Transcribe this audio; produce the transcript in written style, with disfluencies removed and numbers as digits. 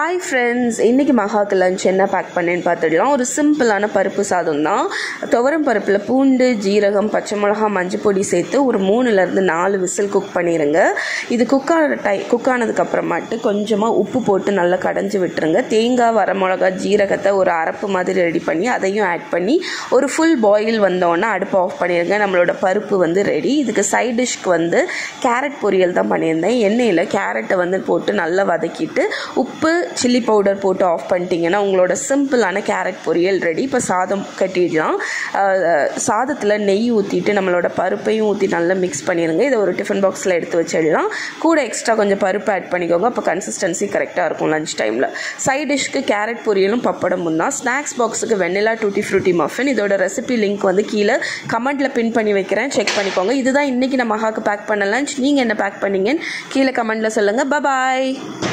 Hi friends, இன்றைக்கி மகாக்கு lunch என்ன back பண்ணேன்னு பார்த்துடலாம். ஒரு சிம்பிளான பருப்பு சாதம் தான். துவரம் பருப்பில் பூண்டு, ஜீரகம், பச்சை மிளகா, மஞ்சள் பொடி சேர்த்து ஒரு 3லேருந்து 4 விசில் குக் பண்ணிடுங்க. இது குக் ஆனதுக்கப்புறமாட்டு கொஞ்சமாக உப்பு போட்டு நல்லா கடைஞ்சி விட்டுருங்க. தேங்காய், வரமிளகா, ஜீரகத்தை ஒரு அரப்பு மாதிரி ரெடி பண்ணி அதையும் ஆட் பண்ணி ஒரு ஃபுல் பாயில் வந்தோடனே அடுப்பு ஆஃப் பண்ணிடுங்க. நம்மளோட பருப்பு ரெடி. இதுக்கு சைட் டிஷ்க்கு கேரட் பொரியல் தான் பண்ணியிருந்தேன். எண்ணெயில் கேரட்டை போட்டு நல்லா வதக்கிட்டு உப்பு, சில்லி பவுடர் போட்டு ஆஃப் பண்ணிட்டீங்கன்னா உங்களோட சிம்பிளான கேரட் பொரியல் ரெடி. இப்போ சாதம் கட்டிடலாம். சாதத்தில் நெய் ஊற்றிட்டு நம்மளோட பருப்பையும் ஊற்றி நல்லா மிக்ஸ் பண்ணிடுங்க. இதை ஒரு டிஃபன் பாக்ஸில் எடுத்து வச்சிடலாம். கூட எக்ஸ்ட்ரா கொஞ்சம் பருப்பு ஆட் பண்ணிக்கோங்க. அப்போ கன்சிஸ்டன்சி கரெக்டாக இருக்கும் லஞ்ச் டைமில். சைட் டிஷ்க்கு கேரட் பொரியலும் பப்படமும் தான். ஸ்நாக்ஸ் பாக்ஸுக்கு வெண்ணிலா டூட்டி ஃப்ரூட்டி மஃபின். இதோட ரெசிபி லிங்க் கீழே கமெண்ட்டில் பின் பண்ணி வைக்கிறேன், செக் பண்ணிக்கோங்க. இதுதான் இன்றைக்கி நான் மகாக்கு பேக் பண்ண லஞ்ச். நீங்கள் என்ன பேக் பண்ணீங்கன்னு கீழே கமெண்ட்டில் சொல்லுங்கள். பாய்.